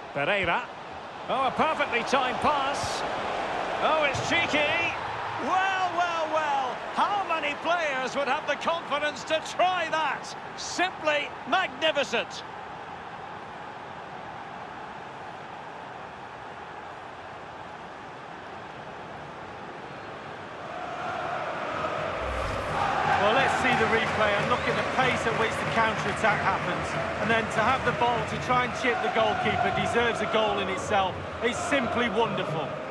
Pereira. Oh, a perfectly timed pass. Oh, it's cheeky. Well, well, well. How many players would have the confidence to try that? Simply magnificent. Well, let's see the replay and look at the pace at which the counter-attack happens. And then to have the ball to try and chip the goalkeeper deserves a goal in itself. It's simply wonderful.